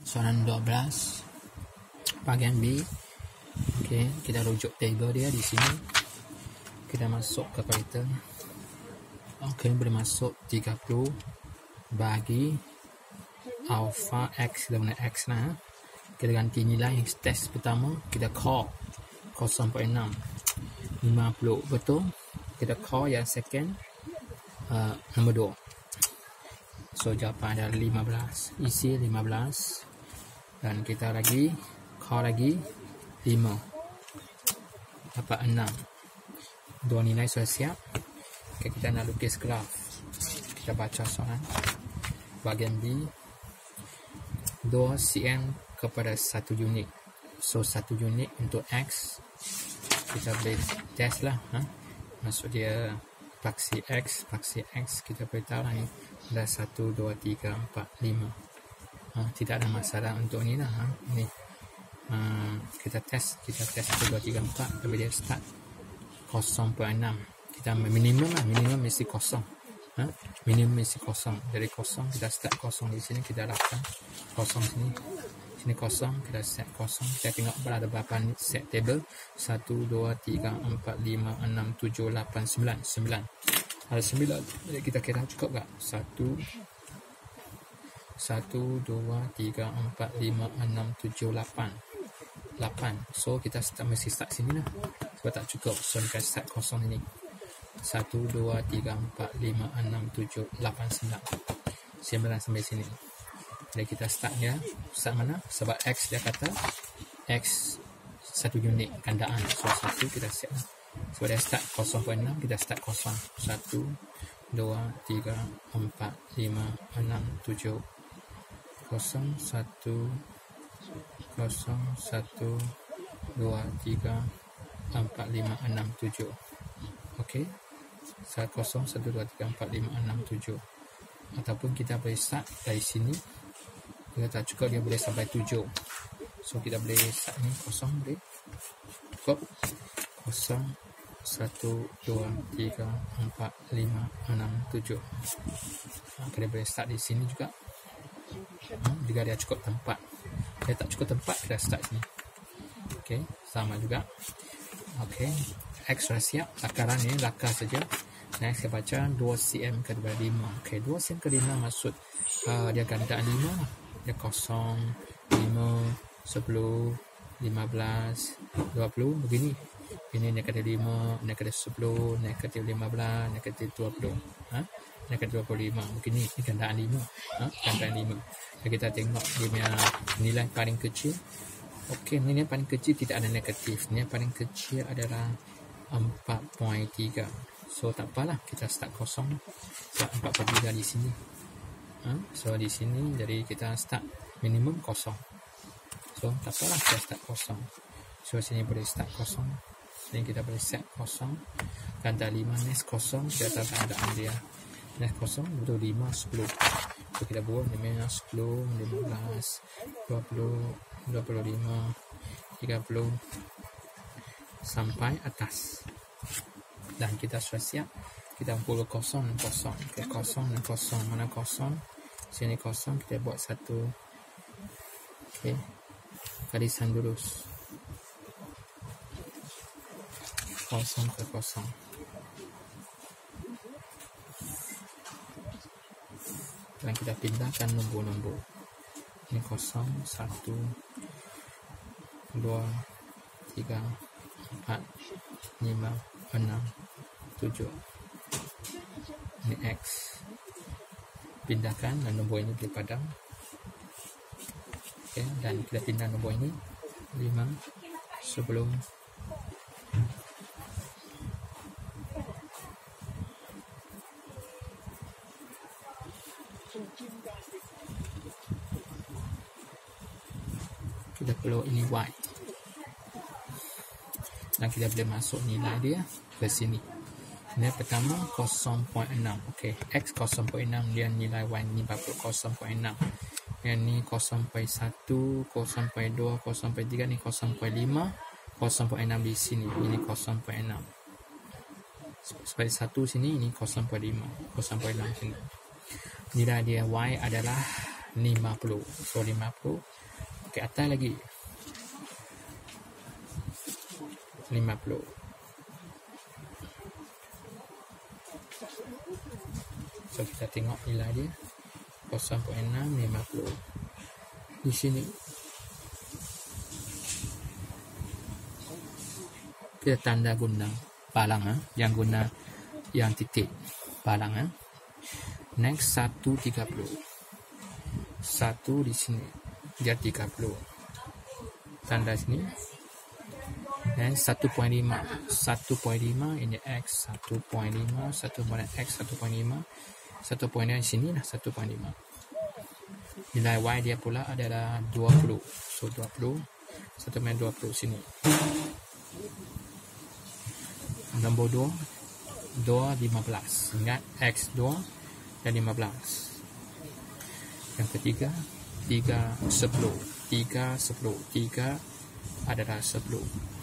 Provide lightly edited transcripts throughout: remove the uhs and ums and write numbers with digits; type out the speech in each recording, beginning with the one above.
Soalan 12 bahagian B. Okey, kita rujuk table dia di sini. Kita masuk ke kalkulator. Okey, boleh masuk 30 bagi alpha x, kita guna x lah. Kita ganti nilai test pertama, kita call 0.6 50, betul. Kita call yang second, nombor 2. So jawapan adalah 15. Isi 15. Dan kita lagi call lagi 5, dapat 6. Dua nilai sudah siap. Okay, kita nak lukis graf. Kita baca soalan bahagian B. 2 cm kepada 1 unit. So 1 unit untuk x, kita boleh test lah. Maksud dia paksi x, kita boleh tahu lah ni ada 1, 2, 3, 4, 5. Tidak ada masalah untuk ni lah. Ni kita test 1, 2, 3, 4. Tapi dia start 0.6. Kita minimum lah, minimum mesti kosong. Minimum mesti kosong. Dari kosong kita start kosong di sini, kita lakukan kosong sini. Sini kosong, kita set kosong. Kita tengok berada berapa set table. 1, 2, 3, 4, 5, 6, 7, 8, 9. Ada 9. Jadi kita kira cukup tak? 1, 2, 3, 4, 5, 6, 7, 8. So kita mesti start sini lah. Sebab tak cukup. So kita start kosong ini. 1, 2, 3, 4, 5, 6, 7, 8, 9. 9 sampai sini. Jadi kita start dia. Start mana? Sebab X dia kata X 1 unit gandaan. So 1 kita set lah. Sebab dia start 0.6, kita start kosong. 1, 2, 3, 4, 5, 6, 7. 0, 1, 0, 1, 2, 3, 4, 5, 6, 7. Okey. 1, 0, 1, 2, 3, 4, 5, 6, 7. Ataupun kita boleh start dari sini. Kita tak cukup, dia boleh sampai 7. So kita boleh start ni kosong boleh. Cukup. 0, 1, 2, 3, 4, 5, 6, 7. Kita boleh start di sini juga. Jika dia cukup tempat. Dia tak cukup tempat, kita start sini. Okey, sama juga. Okey, X sudah siap. Lakaran ni, lakar saja. Next, kita baca 2 cm ke 5. Okey, 2 cm ke 5 maksud dia gandaan 5 lah. Dia 0, 5, 10, 15, 20, begini. Ini negatif 5, negatif 10, negatif 15, negatif 20. Negatif 25. Begini, ini gandaan 5. Gandaan 5. Dan kita tengok dia punya nilai paling kecil. Okey, nilai paling kecil tidak ada negatif. Nilai paling kecil adalah 4.3. So tak apalah, kita start kosong. Start 4.3 di sini. So di sini, jadi kita start minimum kosong. So tak apalah, kita start kosong. So sini boleh start kosong. Sini kita boleh set kosong. Ganda 5, next kosong. Kita tahu keadaan dia. Next kosong, betul 5, 10. So kita buat dia 10, 15, 20, 25, 30 sampai atas. Dan kita sudah siap. Kita pukul kosong. Kita kosong dan kosong. Mana kosong? Sini kosong, kita buat satu. Okey. Garisan lurus. Kosong ke kosong. Dan kita pindahkan nombor-nombor. Ini 0, 1, 2, 3, 4, 5, 6, 7. Ini X. Pindahkan dan nombor ini boleh padam. Okay, dan kita pindah nombor ini 5 sebelum kita perlu ini Y. Dan kita boleh masuk nilai dia ke sini. Nilai pertama 0.6. Okey, X 0.6 dia nilai Y ni berapa? 0.6. Yang ni 0.1, 0.2, 0.3 ni 0.5, 0.6 di sini. Ini 0.6. Seperti satu sini, ini 0.5, 0.6 sini. Nilai dia Y adalah 50. So 50 Okey, atas lagi 50. So kita tengok nilai dia 0.6 50. Di sini kita tanda guna palang yang guna yang titik palang Next 1.30. 1 di sini dia 30. Tanda sini. Dan 1.5 ini X 1.5 X 1.5 1.5 di sini lah 1.5. Nilai Y dia pula adalah 20. So 20 1.20 sini. Nombor 2 15. Ingat X 2 dan 15. Yang ketiga 3 10 adalah 10.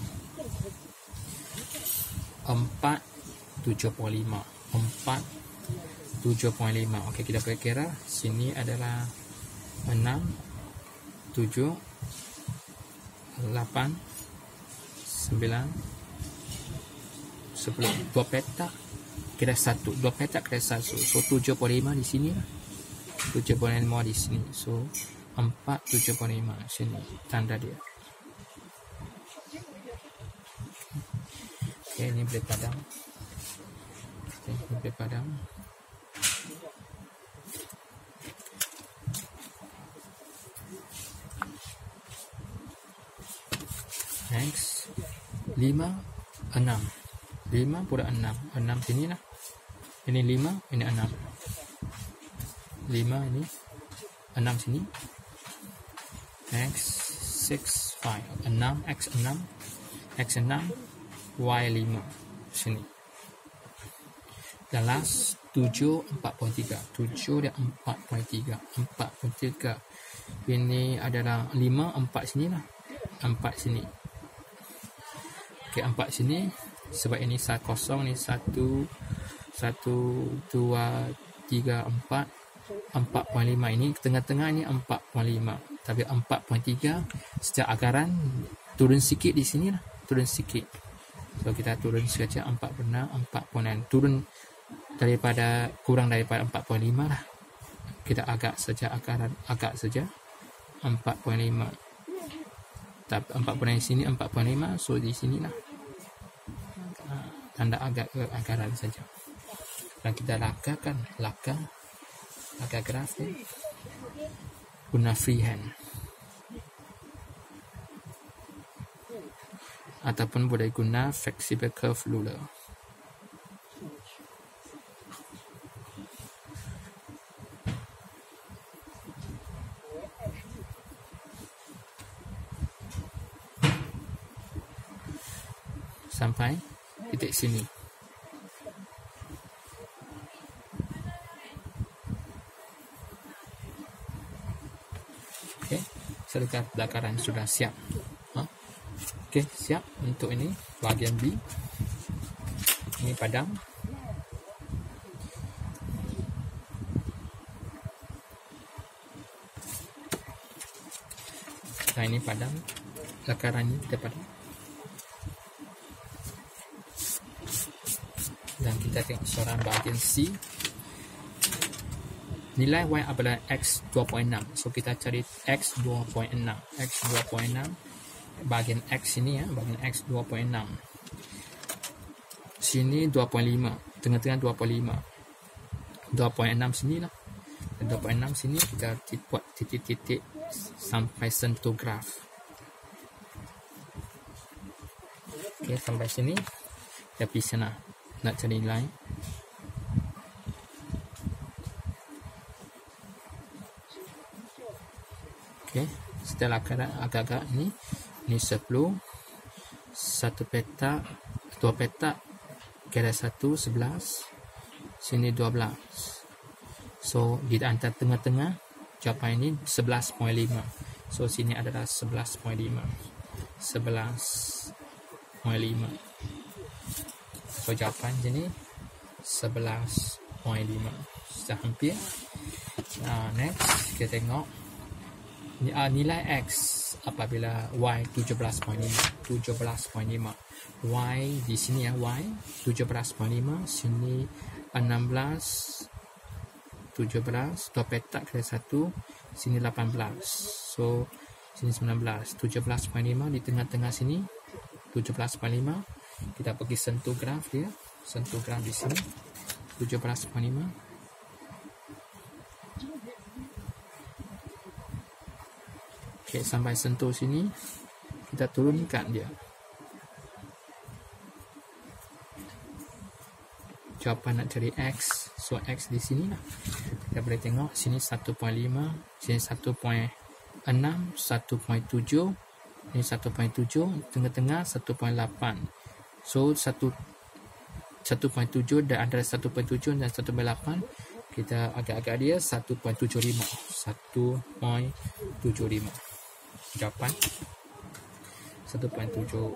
4 75. Okey, kita kira sini adalah 6 7 8 9 10. 2 petak kira 1. 2 petak kira 1. So 7.5 di sini lah. 7.5 di sini. So 4 7.5 sini tanda dia. Okey, ini boleh padam. Okey, ini boleh padam. Next 5 6 pula 6 sini lah. Ini 5, ini 6. 5 ini 6 sini. Next 6 5 6 X 6 Y 5 sini. Dan last 7 4.3. 7 dan 4.3. Ini adalah 5 4 sini lah. 4 sini. Okey, 4 sini sebab ini 1 0 ni 1 1 2 3 4 4.5 ini tengah-tengah ini 4.5 tapi 4.3 sejak akaran turun sikit di sini lah, turun sikit. So kita turun saja 4.6 turun daripada kurang daripada 4.5 lah. Kita agak saja akaran agak saja 4.5. Tapi 4.5 sini 4.5, so di sini lah tanda agak ke akaran saja. Dan kita lakakan laka graf ni guna freehand ataupun boleh guna flexible curve ruler. Sampai titik sini. Okey, serta belakaran sudah siap. Okey, siap untuk ini bahagian B. Ini padam. Nah, ini padam. Belakaran ini kita padam. Dan kita tengok soalan bahagian C. Nilai Y adalah X 2.6. So kita cari X 2.6. X 2.6 bahagian X ini bahagian X 2.6. Sini 2.5. Tengah-tengah 2.5. 2.6 sini lah. 2.6 sini kita buat titik-titik sampai sentuh graf. Okey, sampai sini kita pergi sana. Nak cari nilai. Okey, setelah agak-agak ini 10, 1 petak, 2 petak, kira 1, 11, sini 12. So, di antara tengah-tengah, jawapan ini 11.5. So, sini adalah 11.5. 11.5. So, jawapan sini 11.5. Sudah hampir. Next, kita tengok nilai X apabila Y 17.5. Y di sini ya, Y 17.5, sini 16, 17, dua petak kali 1, sini 18. So sini 19, 17.5 di tengah-tengah sini 17.5. Kita pergi sentuh graf dia, sentuh graf di sini 17.5. Okay, sampai sentuh sini kita turunkan dia. Jawapan nak cari X, so X di sini lah. Kita boleh tengok sini 1.5, sini 1.6, 1.7, ini 1.7, tengah-tengah 1.8. So 1.7 dan antara 1.7 dan 1.8 kita agak-agak dia 1.75. 1.75. Jawapan 1.75.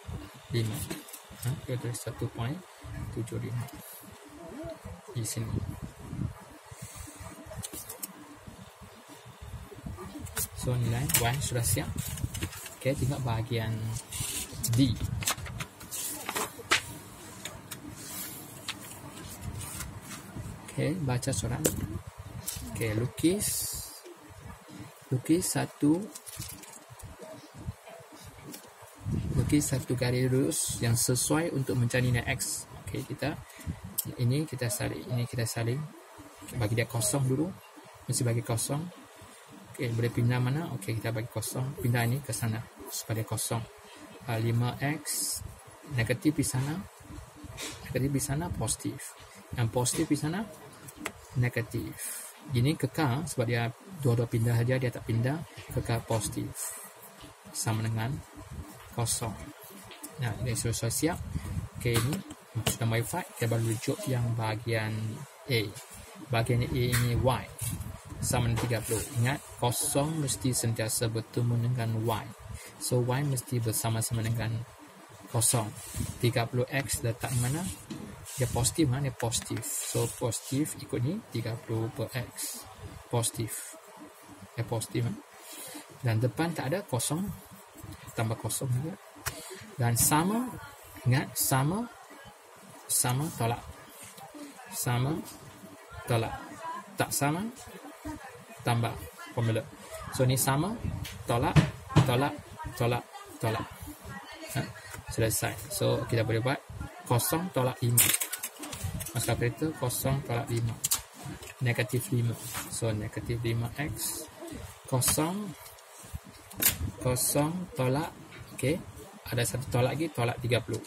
Kita tulis 1.75 di sini. So nilai Y sudah siap. Okay, tengok bahagian D. Okay, baca soalan. Okay, lukis satu garis lurus yang sesuai untuk mencari nilai X. Okay, kita salin. Okay, bagi dia kosong dulu. Mesti bagi kosong. Okay, boleh pindah mana? Okay, kita bagi kosong. Pindah ini ke sana supaya kosong. 5X negatif di sana. Negatif di sana positif. Yang positif di sana negatif. Ini kekal sebab dia dua-dua pindah saja, dia tak pindah, kekal positif. Sama dengan kosong. Nah, ini sudah siap. Okay, ini sudah modify. Kita baru rujuk yang bahagian A. Bahagian A ini Y sama dengan 30. Ingat, kosong mesti sentiasa bertemu dengan Y. So, Y mesti bersama-sama dengan kosong. 30X letak mana? Dia positif, dia positif. So, positif ikut ni 30 per X. Positif. Dia positif. Dan depan tak ada kosong. Tambah kosong juga. Dan sama, ingat, sama tolak. Sama tolak. Tak sama, tambah formula. So ni sama, tolak. Selesai. So kita boleh buat 0 tolak 5. Masuk kalkulator 0 tolak 5. Negatif 5. So negatif 5X. 0 tolak. Okay. Ada satu tolak lagi, tolak 30.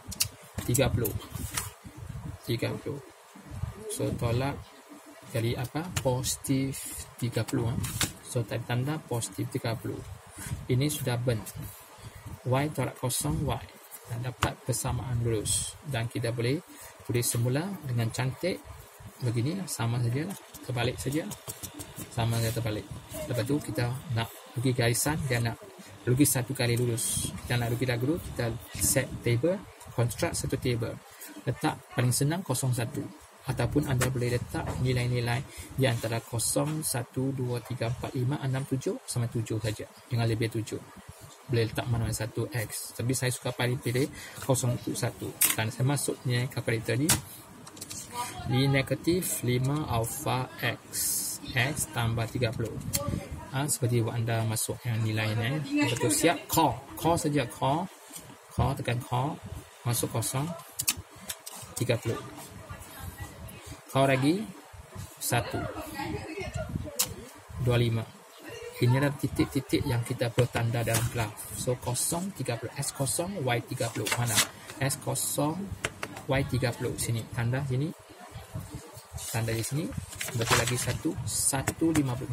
So tolak jadi apa? Positif 30. So tanda positif 30. Ini sudah burn. Y tolak 0 Y. Dan dapat persamaan lurus. Dan kita boleh tulis semula dengan cantik. Begini sama saja lah. Terbalik saja. Sama saja terbalik. Lepas tu kita nak lukis garisan. Dia nak lukis satu kali lurus. Kita nak lukis dahulu. Kita set table. Construct satu table. Letak paling senang 01. Ataupun anda boleh letak nilai-nilai di antara 0, 1, 2, 3, 4, 5, 6, 7 sama 7 saja. Jangan lebih 7. Boleh letak mana-mana satu X. Tapi saya suka paling pilih 0, 1. Dan saya masuk nilai kalkulator ni. Di negatif 5 alpha X. X tambah 30. Seperti anda masuk yang nilai-nilai. Betul siap. Call saja. Call tekan call. Masuk 0. 30. Kau lagi 1 25. Ini adalah titik-titik yang kita bertanda dalam graf. So 0 30 S0 Y30 mana? S0 Y30 sini tanda sini. Tanda di sini. Betul lagi 1 1 25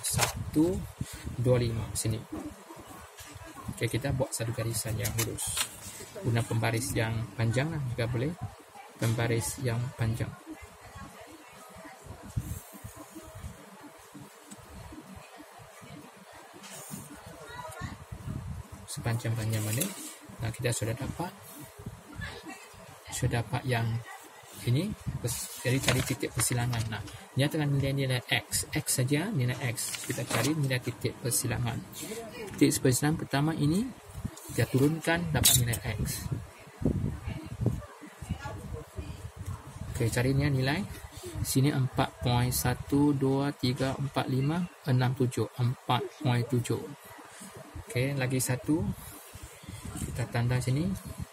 sini. Okey, kita buat satu garisan yang lurus. Guna pembaris yang panjang lah juga boleh. Pembaris yang panjang. Sepanjang-panjang mana. Nah, kita sudah dapat yang ini jadi cari titik persilangan. Nah, nyatakan nilai-nilai X saja, nilai X. Kita cari nilai titik persilangan. Titik persilangan pertama ini kita turunkan, dapat nilai X. Okey, carinya nilai sini 4.1234567, 4.7. Okey, lagi satu kita tanda sini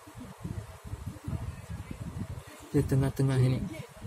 di tengah-tengah ini.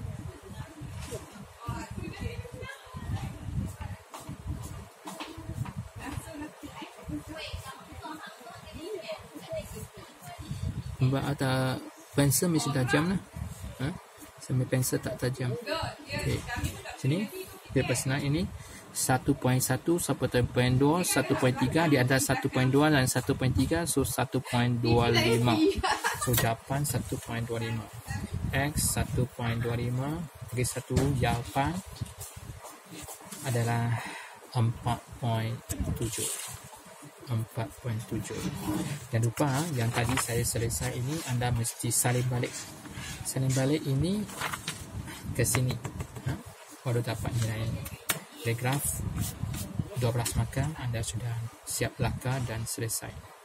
Mbak ada pensel mesti tajam lah. Sampai pensel tak tajam. Okey. Sini dia pesanan ini 1.1, 1.2, 1.3, dia ada 1.2 dan 1.3, so 1.25. So jawapan 1.25. X 1.25 bagi 1 jawapan adalah 4.7. 4.7. Jangan lupa yang tadi saya selesai ini anda mesti salin balik. Salin balik ini ke sini. Baru dapat nilai ini. Graf 12 markah anda sudah siap belaka dan selesai.